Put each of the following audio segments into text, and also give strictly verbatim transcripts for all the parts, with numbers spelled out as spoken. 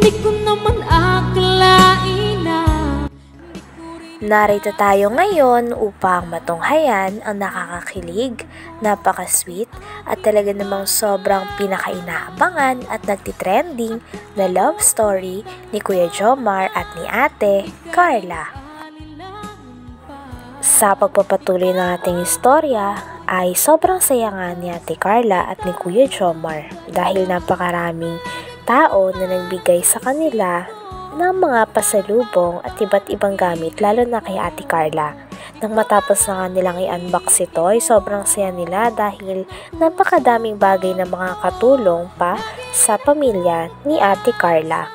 Narito tayo ngayon upang matunghayan ang nakakakilig, napaka-sweet at talaga namang sobrang pinaka-inaabangan at nagtitrending na love story ni Kuya Jomar at ni Ate Carla. Sa pagpapatuloy ng ating istorya ay sobrang saya nga ni Ate Carla at ni Kuya Jomar dahil napakaraming tao na nagbigay sa kanila ng mga pasalubong at iba't ibang gamit, lalo na kay Ate Carla. Nang matapos na nilang i-unbox ito ay sobrang saya nila dahil napakadaming bagay na mga katulong pa sa pamilya ni Ate Carla.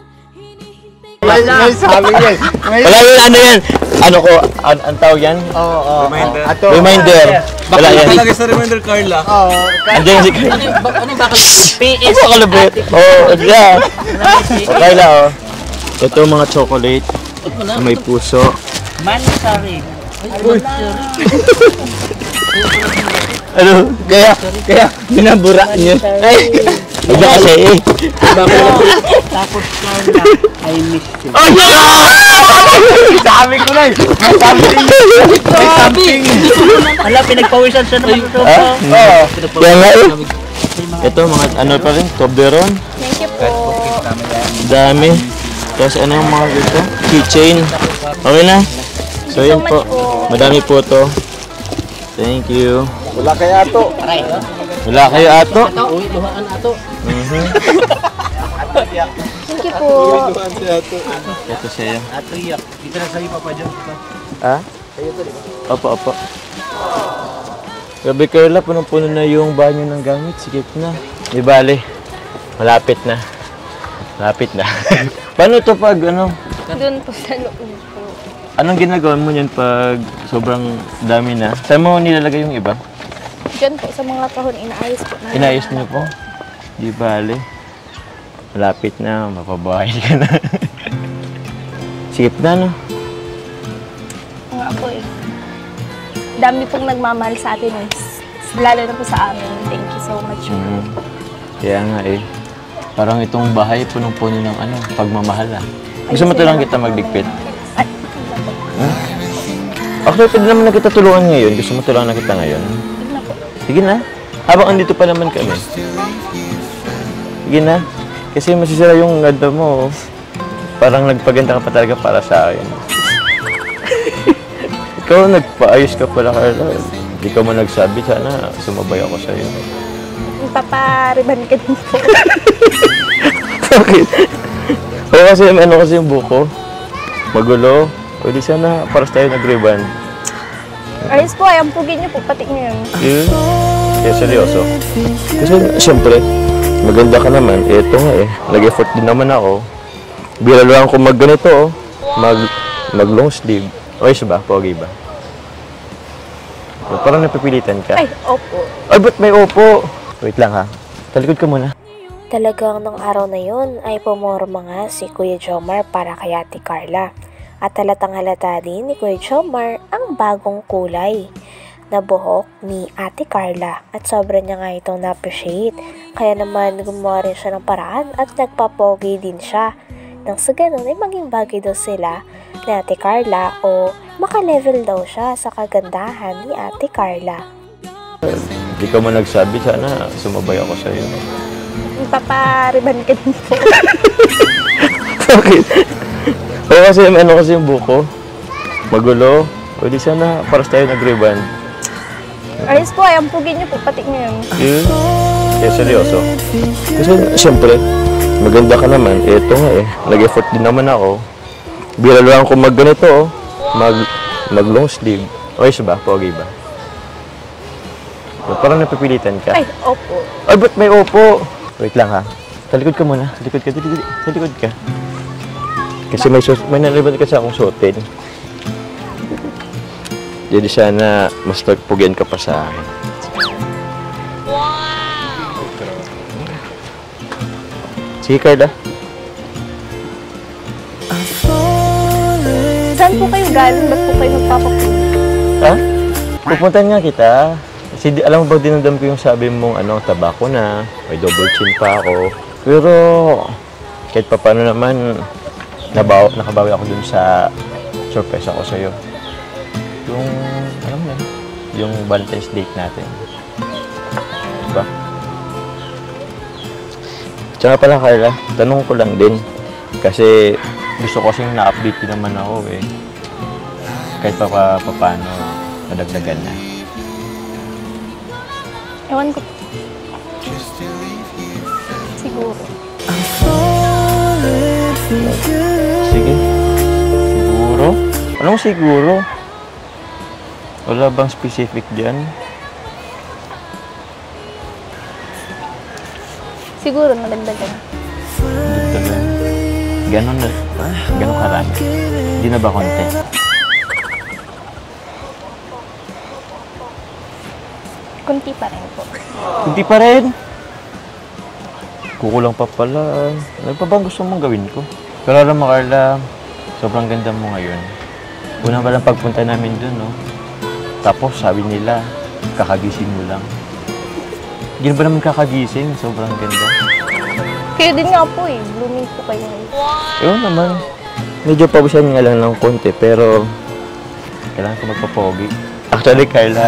Wala yun, ano yan? Ano ko, an ang tawag yan? Oo, oo. Reminder. Reminder. Wala yan. Talaga sa reminder, Carla. Oo. Andiyan si Carla. Ano yung bakal? P S. Ano kalabit? Oo, yeah. Carla, oh. Ito mga chocolate na may puso. Mansari. Ano? Kaya, kaya, binabura niyo. Ay! Huwag na kasi eh. Tapos Carla, I miss you. Oh, yeah! Sabi ko na eh. May something. May something. Hala, pinagpawisan siya naman ito. Oo. Kaya nga eh. Ito mga ano pa rin, Toblerone. Thank you po. Dami. Tapos ano yung mga dito? Keychain. Okay na? So yun po. Madami po to. Thank you. Wala kayo ato. Wala kayo ato? Uy, luhaan ato. Thank you po. Luhaan si ato. Ito sa'yo. Ato iyak. Dito na sa'yo, Papa John. Ha? Opo, opo. Gabi Carla, punong-puno na yung banyo ng gamit. Sige na. Di bale. Malapit na. Malapit na. Paano ito pag ano? Doon po sa loob po. Anong ginagawa mo yun pag sobrang dami na? Saan mo nilalagay yung iba? Diyan po sa mga kahon, inaayos po. Inayos niyo po? Di bale. Malapit na, mapabahay ka na. Sikip na, no? Nga po eh. Dami pong nagmamahal sa atin eh. Lalo na po sa amin. Thank you so much. Mm. Kaya nga eh. Parang itong bahay punong-puno ng ano, pagmamahal ah. Gusto mo tulungan kita magligpit? Ay, Hmm? Actually, pwede naman na kita tulungan ngayon. Gusto mo tulungan na kita ngayon? Sige na po. Sige na. Habang andito pa naman kami. Sige na. Kasi masisira yung ganda mo. Parang nagpaganda ka pa talaga para sa akin. Ikaw nagpaayos ka pala, Carla. Hindi ka mo nagsabi, sana sumabay ako sa'yo. Papariban ka din po. Bakit? O kasi ano kasi yung buko. Magulo. O di sana para tayo nag-ribbon. Ayos po, ay ampugin niyo po, pati niyo yun. Yun. Kaya seryoso. Kasi siyempre, maganda ka naman. Eh, ito nga eh. Nag-effort din naman ako. Bira lang ako mag ganito oh. Mag, mag long sleeve. Ayos ba? Pogi ba? O, parang napipilitan ka. Ay, opo. Ay, ba't may opo? Wait lang ha. Talikod ka muna. Talagang nung araw na yun ay pumorma nga si Kuya Jomar para kay Ate Carla. At halatang halata din ni Kuya Jomar ang bagong kulay na buhok ni Ate Carla. At sobra niya nga itong na-appreciate. Kaya naman gumawa rin siya ng paraan at nagpapogi din siya. Nang sa ganun ay maging bagay daw sila ni Ate Carla o maka-level daw siya sa kagandahan ni Ate Carla. Hindi ka mo nagsabi, sana sumabay ako sa'yo. Papariban ka din po. Bakit? O kasi ano kasi yung buko. Magulo. O di sana para tayo nag-ribbon. Ayos po, ay ampugin niyo po, pati niyo yun. Yun. Kaya seryoso. Kasi siyempre, maganda ka naman. Eh, ito nga eh. Nag-effort din naman ako. Bira lang ako mag ganito oh. Mag, mag long sleeve. Ayos ba? Pogi ba? Parang napipilitan ka. Ay, opo. Ay, ba't may opo? Wait lang ha. Talikod ka muna. Talikod ka. Talikod, talikod ka. Kasi may, may naliban kasi akong suotin. Jadi sana mas nagpugyan ka pa sa akin. Wow! Sige, Carla. Saan po kayo galing? Ba't po kayo magpapapunta? Ha? Pupuntahan nga kita. Kasi di, alam mo ba, dinamdam ko yung sabi mong ano, tabako na, may double chin pa ako. Pero, kahit pa paano naman, nabaw, nakabawi ako dun sa surprise ako sa'yo. Yung, alam mo yun, yung Valentine's date natin. Diba? Tsaka pala, Carla, tanong ko lang din. Kasi gusto ko kasing na-update din naman ako eh. Kahit pa, pa, pa paano nadagdagan na. Ewan ko. Siguro. Sige. Siguro? Anong siguro? Wala bang specific dyan? Siguro nadagdagan. Dagdagan. Ganon na. Ganon karami. Hindi na ba konti? Kunti pa rin po. Hindi pa rin. Kukulang pa pala. Ano pa bang gusto mong gawin ko? Pero alam mo, Carla, sobrang ganda mo ngayon. Una pa lang pagpunta namin dun, no? Tapos sabi nila, kakagising mo lang. Hindi ba naman kakagising? Sobrang ganda. Kayo din nga po eh. Blooming po kayo ngayon. Ewan naman. Medyo pabusan nga lang ng konti, pero kailangan ko magpapogi. Actually, Carla,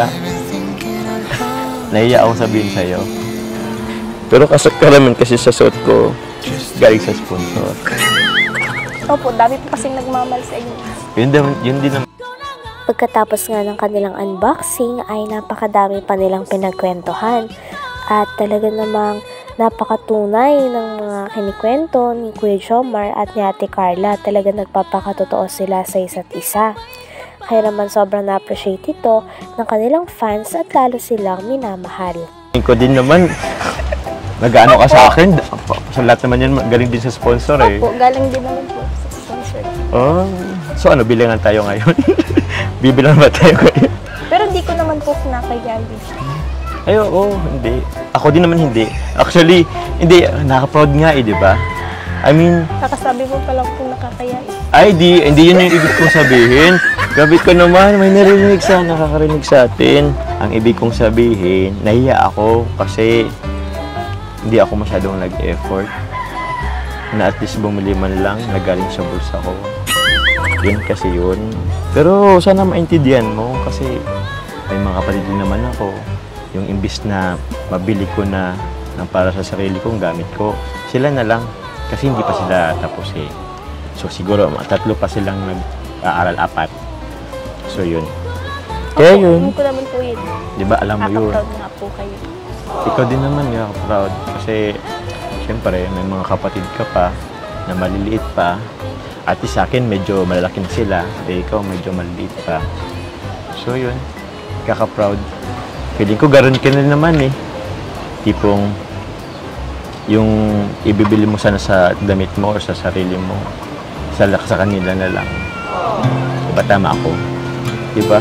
nahiya ako sabihin sa'yo. Pero kasat ka naman kasi sa suot ko, galing sa sponsor. Opo, dami po kasing nagmamahal sa inyo. Yun, din, yun din naman. Pagkatapos nga ng kanilang unboxing ay napakadami pa nilang pinagkwentuhan at talaga namang napakatunay ng mga kinikwento ni Kuya Jomar at ni Ate Carla. Talaga nagpapakatotoo sila sa isa't isa. Kaya naman sobrang na-appreciate ito ng kanilang fans at lalo silang minamahal. Ko din naman, nag-ano ka sa akin. Sa lahat naman yan, galing din sa sponsor eh. Opo, galing din naman po sa sponsor. Oh, so ano, bilangan tayo ngayon? Bibilang ba tayo ngayon? Pero hindi ko naman po kinakayaan din. Ay, oo, hindi. Ako din naman hindi. Actually, hindi, naka-proud nga eh, di ba? I mean, Kakasabi mo pa lang po nakakayain. ay, di, hindi yun yung ibig kong sabihin. Gabi ko naman, may narinig sa, nakakarinig sa atin. Ang ibig kong sabihin, nahiya ako kasi hindi ako masyadong nag-effort. Na at least bumili man lang, nagaling sa bulsa ko. Yun kasi yun. Pero sana maintindihan mo kasi may mga kapatid din naman ako. Yung imbis na mabili ko na ng para sa sarili kong gamit ko, sila na lang. Kasi hindi pa sila tapos eh. So siguro, tatlo pa silang nag-aaral apat. So yun. Kaya Opo, yun. alam ko naman po yun. Di ba alam mo yun? Kaka-proud nga po kayo. Ikaw din naman yung proud. Kasi syempre, may mga kapatid ka pa na maliliit pa. At sa akin, medyo malalaki na sila. Eh, ikaw medyo maliliit pa. So yun, kaka-proud. Feeling ko garon ka na naman eh. Tipong yung ibibili mo sana sa damit mo o sa sarili mo, sa, sa kanila na lang. Diba tama ako? Diba?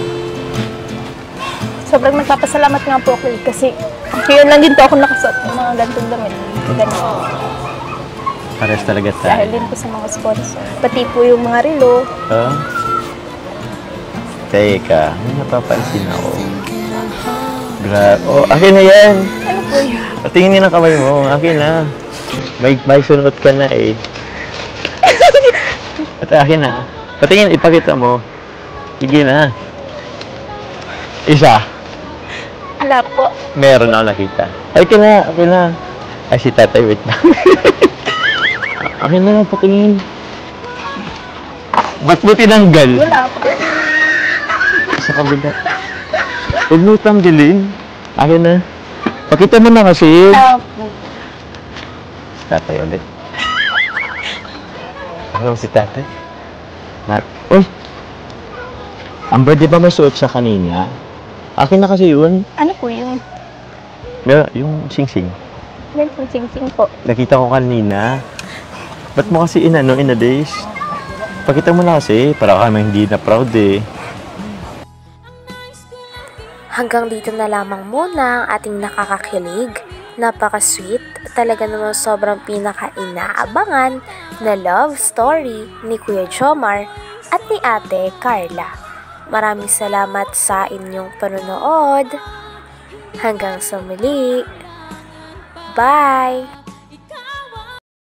Sobrang nagpapasalamat nga po ako eh, kasi ngayon lang din po ako nakasuot ng mga gantong damit. Ganun. Pares talaga Dahil tayo. din po sa mga sponsor. Pati po yung mga relo. Ah? Teka, may napapansin ako. Grabe. Oh, akin na yan. Ano po yun? Patingin niyo ng kamay mo. Akin na. May, may sunod ka na eh. At akin na. Patingin, ipakita mo. Sige na. Isa. Wala po. Meron ako nakita. Ay, akin na. Akin na. Ay, si tatay. Wait lang. Akin na. Patingin. Ba't mo tinanggal? Wala po. Sa kabila. Huwag mo tanggalin. Akin na. Pakita mo na kasi. Wala po. Tatay ulit. Ano si tatay? Nat. Uy! Amber, di ba may suot siya kanina? Akin na kasi yun. Ano po yung Yeah, yung sing-sing. yan po, sing-sing po. Nakita ko kanina. Ba't mo kasi inano, in a days? Pakita mo na kasi, para kami hindi na proud eh. Hanggang dito na lamang muna ang ating nakakakilig, napaka-sweet, talaga namang sobrang pinaka-inaabangan na love story ni Kuya Jomar at ni Ate Carla. Maraming salamat sa inyong panonood. Hanggang sa muli. Bye!